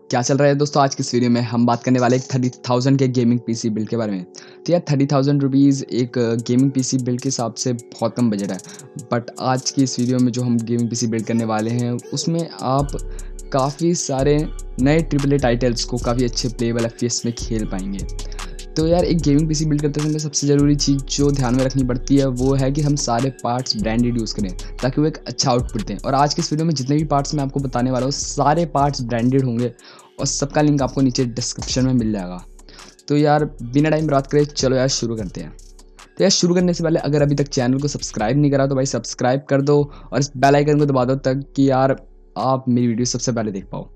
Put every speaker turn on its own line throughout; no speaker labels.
क्या चल रहा है दोस्तों। आज की इस वीडियो में हम बात करने वाले एक 30,000 के गेमिंग पीसी बिल्ड के बारे में। तो यार 30,000 रुपीज़ एक गेमिंग पीसी बिल्ड के हिसाब से बहुत कम बजट है। बट आज की इस वीडियो में जो हम गेमिंग पीसी बिल्ड करने वाले हैं उसमें आप काफ़ी सारे नए AAA टाइटल्स को काफ़ी अच्छे प्लेबल FPS में खेल पाएंगे। तो यार एक गेमिंग पीसी बिल्ड करते समय सबसे ज़रूरी चीज़ जो ध्यान में रखनी पड़ती है वो है कि हम सारे पार्ट्स ब्रांडेड यूज़ करें ताकि वो एक अच्छा आउटपुट दें। और आज के इस वीडियो में जितने भी पार्ट्स मैं आपको बताने वाला हूँ सारे पार्ट्स ब्रांडेड होंगे और सबका लिंक आपको नीचे डिस्क्रिप्शन में मिल जाएगा। तो यार बिना टाइम बात करें चलो यार शुरू करते हैं। तो यार शुरू करने से पहले अगर अभी तक चैनल को सब्सक्राइब नहीं करा तो भाई सब्सक्राइब कर दो और इस बेल आइकन को दबा दो ताकि यार आप मेरी वीडियो सबसे पहले देख पाओ।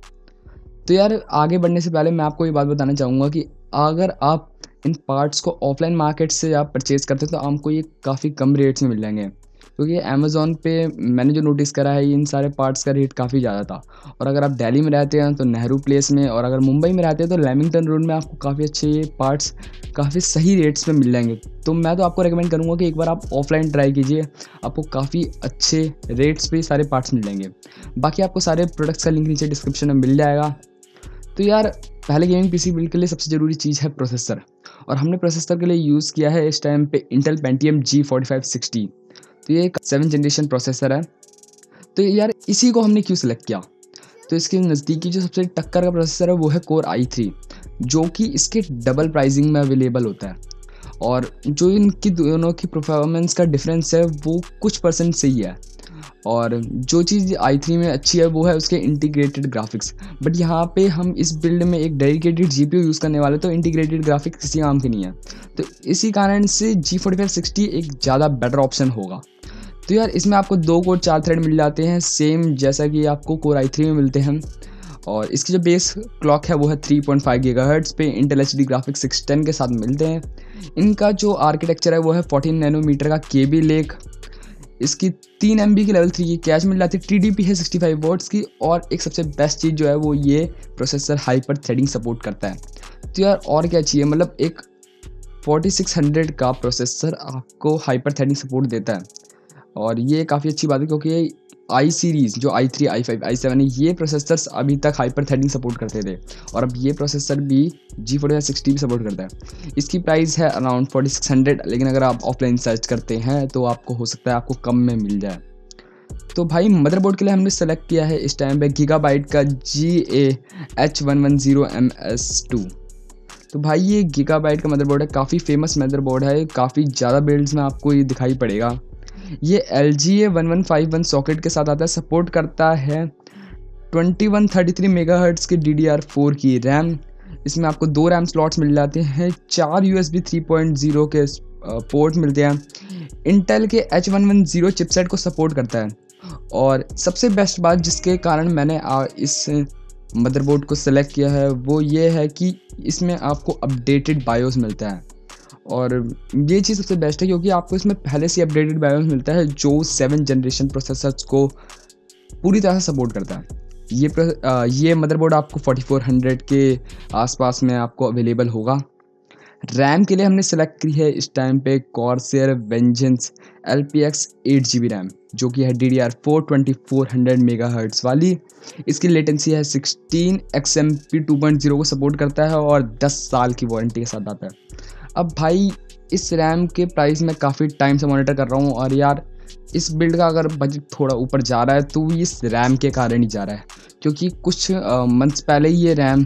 तो यार आगे बढ़ने से पहले मैं आपको ये बात बताना चाहूँगा कि अगर आप इन पार्ट्स को ऑफलाइन मार्केट से आप परचेज़ करते हैं तो आपको ये काफ़ी कम रेट्स में मिल जाएंगे, क्योंकि अमेज़ॉन पे मैंने जो नोटिस करा है इन सारे पार्ट्स का रेट काफ़ी ज़्यादा था। और अगर आप दिल्ली में रहते हैं तो नेहरू प्लेस में, और अगर मुंबई में रहते हैं तो लेमिंगटन रोड में आपको काफ़ी अच्छे ये पार्ट्स काफ़ी सही रेट्स पे मिल जाएंगे। तो मैं तो आपको रेकमेंड करूँगा कि एक बार आप ऑफलाइन ट्राई कीजिए, आपको काफ़ी अच्छे रेट्स पे सारे पार्ट्स मिल जाएंगे। बाकी आपको सारे प्रोडक्ट्स का लिंक नीचे डिस्क्रिप्शन में मिल जाएगा। तो यार पहले गेमिंग पीसी बिल्ड के लिए सबसे ज़रूरी चीज़ है प्रोसेसर, और हमने प्रोसेसर के लिए यूज़ किया है इस टाइम पे इंटेल पेंटियम G4560। तो ये एक 7th जनरेशन प्रोसेसर है। तो यार इसी को हमने क्यों सेलेक्ट किया, तो इसके नज़दीकी जो सबसे टक्कर का प्रोसेसर है वो है Core i3, जो कि इसके डबल प्राइसिंग में अवेलेबल होता है। और जो इनकी दोनों की परफॉर्मेंस का डिफरेंस है वो कुछ परसेंट सही है। और जो चीज़ i3 में अच्छी है वो है उसके इंटीग्रेटेड ग्राफिक्स। बट यहाँ पे हम इस बिल्ड में एक डेडिकेटेड GPU यूज़ करने वाले, तो इंटीग्रेटेड ग्राफिक्स किसी काम की नहीं है। तो इसी कारण से G4560 एक ज़्यादा बेटर ऑप्शन होगा। तो यार इसमें आपको 2 कोर 4 थ्रेड मिल जाते हैं, सेम जैसा कि आपको Core i3 में मिलते हैं। और इसकी जो बेस क्लॉक है वो है 3.5 GHz पे इंटेल HD ग्राफिक्स 610 के साथ मिलते हैं। इनका जो आर्किटेक्चर है वो है 14 नैनोमीटर का KB लेक। इसकी 3 MB की लेवल 3 की कैश मिल जाती है। TDP है 65 वॉट्स की। और एक सबसे बेस्ट चीज़ जो है वो ये प्रोसेसर हाइपर थ्रेडिंग सपोर्ट करता है। तो यार और क्या चाहिए, मतलब एक 4600 का प्रोसेसर आपको हाइपर थ्रेडिंग सपोर्ट देता है। और ये काफ़ी अच्छी बात है क्योंकि i सीरीज़ जो i3, i5, i7 है ये प्रोसेसर्स अभी तक हाइपर थ्रेडिंग सपोर्ट करते थे, और अब ये प्रोसेसर भी G4560 भी सपोर्ट करता है। इसकी प्राइस है अराउंड 4600, लेकिन अगर आप ऑफलाइन सर्च करते हैं तो आपको हो सकता है आपको कम में मिल जाए। तो भाई मदरबोर्ड के लिए हमने सेलेक्ट किया है इस टाइम पे गीगाबाइट का GA-H110MS2। तो भाई ये गीगाबाइट का मदरबोर्ड है, काफ़ी फेमस मदरबोर्ड है, काफ़ी ज़्यादा बिल्ड्स में आपको ये दिखाई पड़ेगा। ये LGA1151 सॉकेट के साथ आता है, सपोर्ट करता है 2133 मेगाहर्ट्ज़ की DDR4 की रैम। इसमें आपको 2 रैम स्लॉट्स मिल जाते हैं, 4 USB 3.0 के पोर्ट मिलते हैं। इंटेल के H110 चिपसेट को सपोर्ट करता है। और सबसे बेस्ट बात जिसके कारण मैंने इस मदरबोर्ड को सेलेक्ट किया है वो ये है कि इसमें आपको अपडेटेड बायोस मिलता है। और ये चीज़ सबसे बेस्ट है क्योंकि आपको इसमें पहले से अपडेटेड बायोस मिलता है जो 7th जनरेशन प्रोसेसर्स को पूरी तरह से सपोर्ट करता है। ये मदरबोर्ड आपको 4400 के आसपास में आपको अवेलेबल होगा। रैम के लिए हमने सेलेक्ट की है इस टाइम पे Corsair Vengeance LPX 8GB RAM, जो कि है DDR4 2400 मेगाहर्ट्ज़ वाली। इसकी लेटेंसी है 16 XMP 2.0 को सपोर्ट करता है और 10 साल की वारंटी के साथ आता है। अब भाई इस रैम के प्राइस में काफ़ी टाइम से मॉनिटर कर रहा हूँ, और यार इस बिल्ड का अगर बजट थोड़ा ऊपर जा रहा है तो इस रैम के कारण ही जा रहा है, क्योंकि कुछ मंथ्स पहले ही ये रैम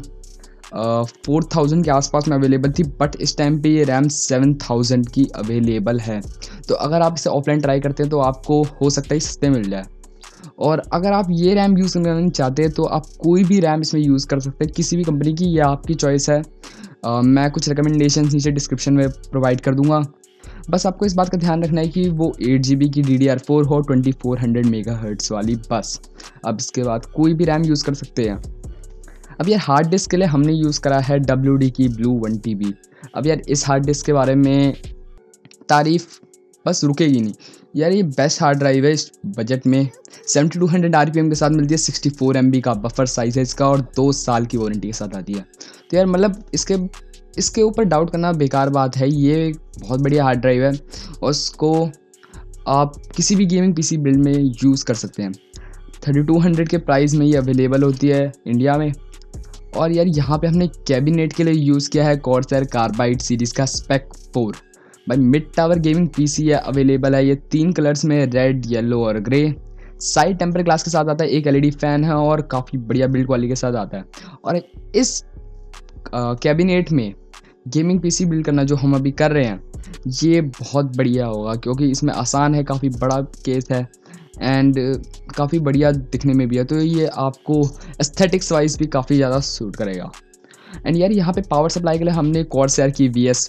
4000 के आसपास में अवेलेबल थी, बट इस टाइम पे ये रैम 7000 की अवेलेबल है। तो अगर आप इसे ऑफलाइन ट्राई करते हैं तो आपको हो सकता है सस्ते मिल जाए। और अगर आप ये रैम यूज़ करना नहीं चाहते तो आप कोई भी रैम इसमें यूज़ कर सकते हैं, किसी भी कंपनी की, ये आपकी चॉइस है। मैं कुछ रिकमेंडेशंस नीचे डिस्क्रिप्शन में प्रोवाइड कर दूंगा। बस आपको इस बात का ध्यान रखना है कि वो 8GB की DDR4 हो 2400 मेगाहर्ट्ज़ वाली बस। अब इसके बाद कोई भी रैम यूज़ कर सकते हैं। अब यार हार्ड डिस्क के लिए हमने यूज़ करा है WD की Blue 1TB। अब यार इस हार्ड डिस्क के बारे में तारीफ़ बस रुकेगी नहीं यार, ये बेस्ट हार्ड ड्राइव है इस बजट में। 7200 RPM के साथ मिलती है, 64 MB का बफर साइज़ है इसका, और 2 साल की वारंटी के साथ आती है। तो यार मतलब इसके ऊपर डाउट करना बेकार बात है, ये बहुत बढ़िया हार्ड ड्राइव है और उसको आप किसी भी गेमिंग पीसी बिल्ड में यूज़ कर सकते हैं। 3200 के प्राइस में ये अवेलेबल होती है इंडिया में। और यार यहाँ पे हमने कैबिनेट के लिए यूज़ किया है कॉर्सर कार्बाइड सीरीज़ का स्पेक 4 भाई। मिड टावर गेमिंग पीसी है, अवेलेबल है ये 3 कलर्स में, रेड, येलो और ग्रे। साइड टेम्पर ग्लास के साथ आता है, एक एलईडी फैन है और काफ़ी बढ़िया बिल्ड क्वालिटी के साथ आता है। और इस कैबिनेट में गेमिंग पीसी बिल्ड करना जो हम अभी कर रहे हैं ये बहुत बढ़िया होगा, क्योंकि इसमें आसान है, काफ़ी बड़ा केस है एंड काफ़ी बढ़िया दिखने में भी है, तो ये आपको एस्थेटिक्स वाइज भी काफ़ी ज़्यादा सूट करेगा। एंड यार यहाँ पे पावर सप्लाई के लिए हमने कॉर्सर की VS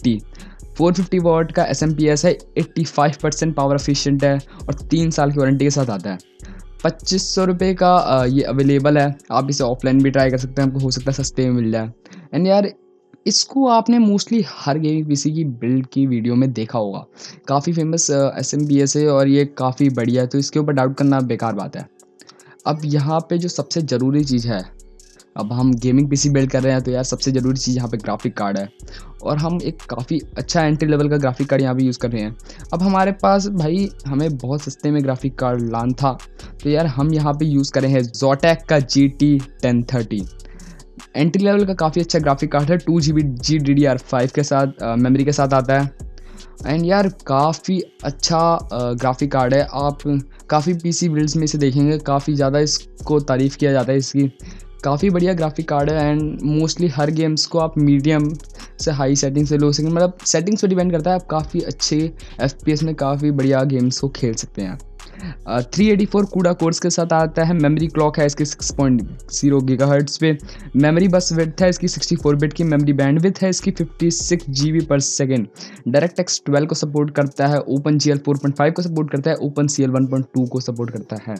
450 वाट का SMP है, 85% पावर एफिशिएंट है और 3 साल की वारंटी के साथ आता है। 2500 रुपये का ये अवेलेबल है, आप इसे ऑफलाइन भी ट्राई कर सकते हैं, आपको हो सकता है सस्ते में मिल जाए। एंड यार इसको आपने मोस्टली हर गेमिंग पीसी की बिल्ड की वीडियो में देखा होगा, काफ़ी फेमस SMP है और ये काफ़ी बढ़िया है, तो इसके ऊपर डाउट करना बेकार बात है। अब यहाँ पे जो सबसे ज़रूरी चीज़ है, अब हम गेमिंग पीसी बिल्ड कर रहे हैं तो यार सबसे ज़रूरी चीज़ यहाँ पे ग्राफिक कार्ड है, और हम एक काफ़ी अच्छा एंट्री लेवल का ग्राफिक कार्ड यहाँ पे यूज़ कर रहे हैं। अब हमारे पास भाई हमें बहुत सस्ते में ग्राफिक कार्ड लाना था, तो यार हम यहाँ पे यूज़ कर रहे हैं Zotac का GT 1030। एंट्री लेवल का काफ़ी अच्छा ग्राफिक कार्ड है, 2GB GDDR5 के साथ मेमोरी के साथ आता है। एंड यार काफ़ी अच्छा ग्राफिक कार्ड है, आप काफ़ी पीसी बिल्ड्स में इसे देखेंगे, काफ़ी ज़्यादा इसको तारीफ़ किया जाता है इसकी, काफ़ी बढ़िया ग्राफिक कार्ड है। एंड मोस्टली हर गेम्स को आप मीडियम से हाई सेटिंग से लो सेटिंग, मतलब सेटिंग्स पे डिपेंड करता है, आप काफ़ी अच्छे FPS में काफ़ी बढ़िया गेम्स को खेल सकते हैं। 384 कूडा कोर्स के साथ आता है, मेमोरी क्लॉक है इसकी 6.0 GHz पे, मेमोरी बस विड्थ है इसकी 64 बिट की, मेमोरी बैंडविड्थ है इसकी 56 GB पर सेकेंड, डायरेक्ट x 12 को सपोर्ट करता है, OpenGL 4.5 को सपोर्ट करता है, OpenCL 1.2 को सपोर्ट करता है।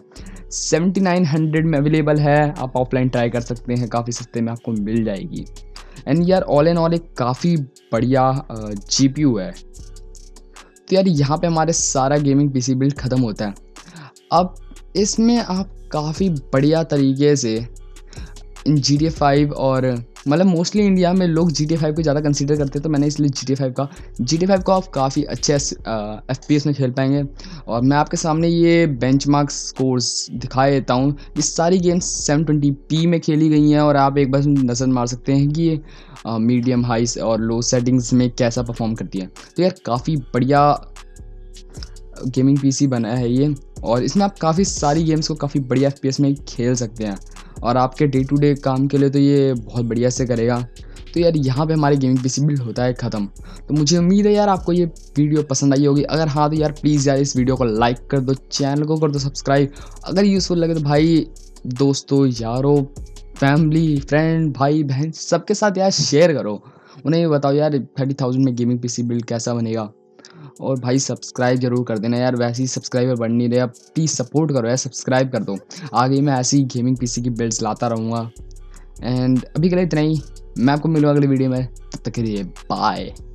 7900 में अवेलेबल है, आप ऑफलाइन ट्राई कर सकते हैं, काफ़ी सस्ते में आपको मिल जाएगी। एंड यार ऑल इन ऑल एक काफ़ी बढ़िया GPU है। तो यार यहाँ पे हमारे सारा गेमिंग पीसी बिल्ड ख़त्म होता है। अब इसमें आप काफ़ी बढ़िया तरीके से इन GTA 5 और मतलब मोस्टली इंडिया में लोग GTA 5 को ज़्यादा कंसीडर करते हैं, तो मैंने इसलिए GTA 5 को आप काफ़ी अच्छे FPS में खेल पाएंगे। और मैं आपके सामने ये बेंचमार्क स्कोर्स दिखा देता हूँ। ये सारी गेम्स 720p में खेली गई हैं और आप एक बार नज़र मार सकते हैं कि ये मीडियम हाई और लो सेटिंग्स में कैसा परफॉर्म करती है। तो यार काफ़ी बढ़िया गेमिंग पीसी बना है ये, और इसमें आप काफ़ी सारी गेम्स को काफ़ी बढ़िया FPS में खेल सकते हैं, और आपके डे टू डे काम के लिए तो ये बहुत बढ़िया से करेगा। तो यार यहाँ पे हमारे गेमिंग पीसी बिल्ड होता है ख़त्म। तो मुझे उम्मीद है यार आपको ये वीडियो पसंद आई होगी, अगर हाँ तो यार प्लीज़ यार इस वीडियो को लाइक कर दो, चैनल को कर दो सब्सक्राइब, अगर यूज़फुल लगे तो भाई दोस्तों यारों फैमिली फ्रेंड भाई बहन सबके साथ यार शेयर करो, उन्हें बताओ यार 30,000 में गेमिंग पीसी बिल्ड कैसा बनेगा। और भाई सब्सक्राइब जरूर कर देना यार, वैसे ही सब्सक्राइबर बढ़ नहीं रहे, अब प्लीज़ सपोर्ट करो यार, सब्सक्राइब कर दो, आगे मैं ऐसी गेमिंग पीसी की बिल्ड्स लाता रहूँगा। एंड अभी के लिए इतना ही, मैं आपको मिलूँगा अगले वीडियो में, तब तक के लिए बाय।